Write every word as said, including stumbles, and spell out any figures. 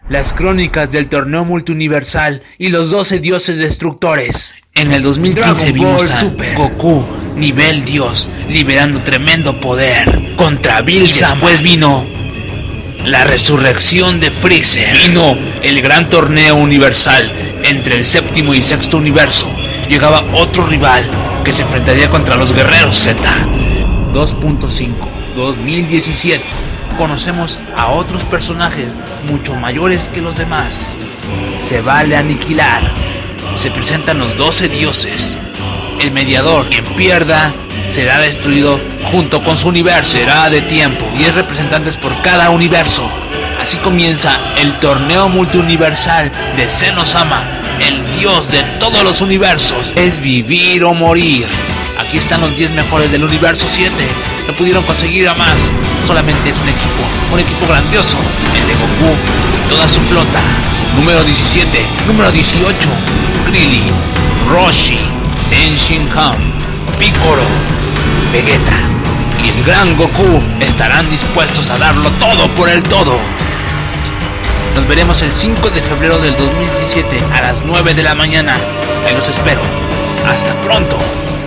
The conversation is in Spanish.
Las crónicas del torneo multiuniversal y los doce dioses destructores. En el dos mil quince vimos a Super Goku, nivel dios, liberando tremendo poder contra Bills-Sama. Después vino la resurrección de Freezer. Vino el gran torneo universal entre el séptimo y sexto universo. Llegaba otro rival que se enfrentaría contra los guerreros Z. dos punto cinco, dos mil diecisiete. Conocemos a otros personajes mucho mayores que los demás. Se vale aniquilar. Se presentan los doce dioses. El mediador, quien pierda, será destruido junto con su universo. Será de tiempo, diez representantes por cada universo. Así comienza el torneo multiuniversal de Zeno-Sama, el dios de todos los universos. Es vivir o morir. Aquí están los diez mejores del universo siete. No pudieron conseguir a más. Solamente es un equipo, un equipo grandioso, el de Goku y toda su flota. Número diecisiete, número dieciocho, Krillin, Roshi, Ten Shinhan, Piccolo, Vegeta y el gran Goku estarán dispuestos a darlo todo por el todo. Nos veremos el cinco de febrero del dos mil diecisiete a las nueve de la mañana. Ahí los espero. Hasta pronto.